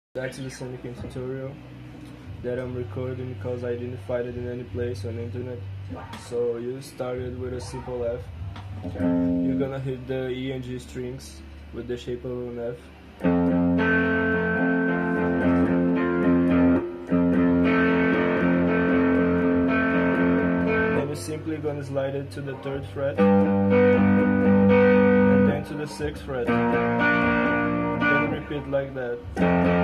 That's the Sonic tutorial that I'm recording because I didn't find it in any place on the internet. So you started with a simple F. You're gonna hit the E and G strings with the shape of an F. Then you're simply gonna slide it to the 3rd fret and then to the 6th fret. Then repeat like that.